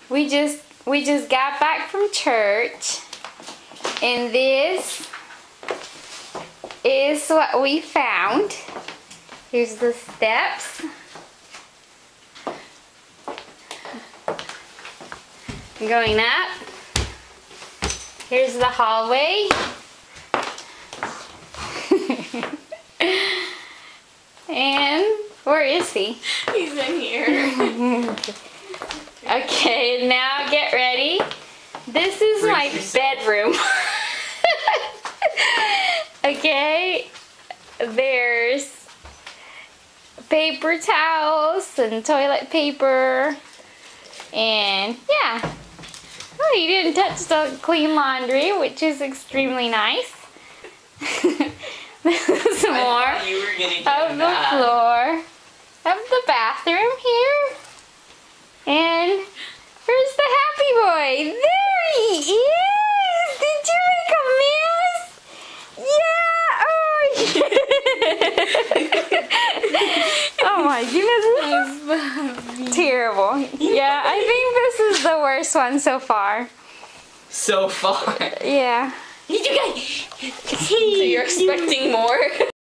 We just got back from church, and this is what we found. Here's the steps. Going up. Here's the hallway. And where is he? He's in here. Okay, now get ready. This is my bedroom. Okay, there's paper towels and toilet paper, and yeah. Oh, you didn't touch the clean laundry, which is extremely nice. Some more of the floor of the bathroom here. And where's the happy boy? There he is! Did you make a mess? Yeah! Oh my goodness, this is terrible. Yeah, I think this is the worst one so far. So far? Yeah. So you're expecting more?